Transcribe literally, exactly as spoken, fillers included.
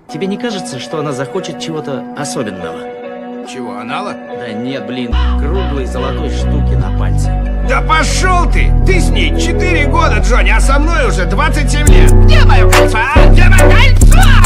Тебе не кажется, что она захочет чего-то особенного? Чего, анала? Да нет, блин, круглой золотой штуки на пальце. Да пошел ты! Ты с ней четыре года, Джонни, а со мной уже двадцать семь лет! Где мое кольцо, а? Где мое кольцо?